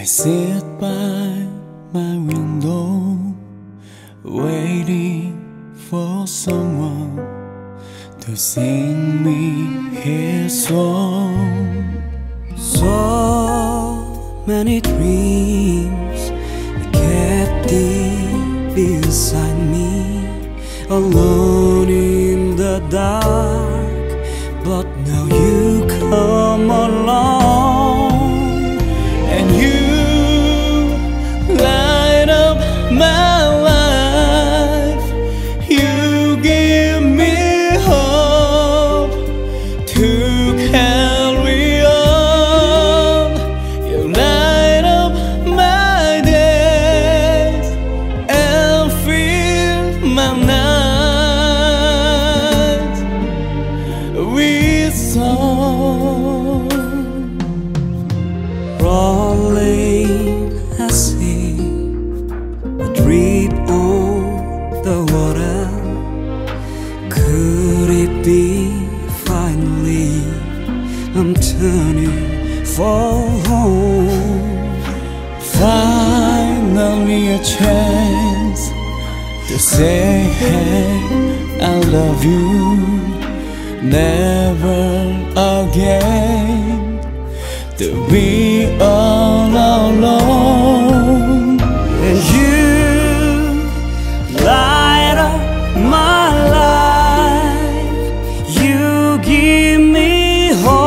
I sit by my window, waiting for someone to sing me his song. So many dreams kept deep inside me, alone in the dark. But now you come along, and you light up my life. You give me hope to carry on. You light up my days and fill my nights with song. Rolling I see a drip on the water. Could it be finally I'm turning for home? Finally a chance to say, hey, I love you. Never again to be all alone. And you light up my life. You give me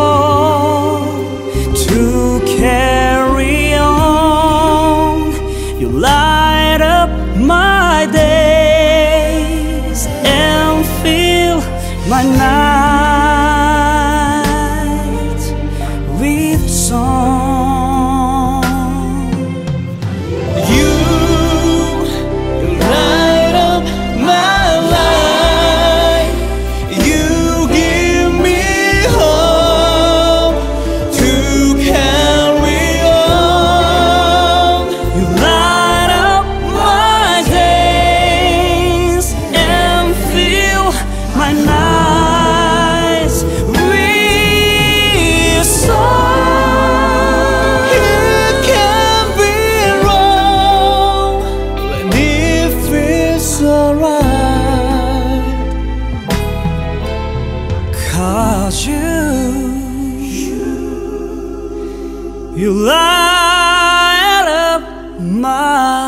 hope to carry on. You light up my days and fill my nights with song. You light up my life. You give me hope to carry on. You light up my days and fill my nights with song. It can't be wrong when it feels alright. 'Cause you light up my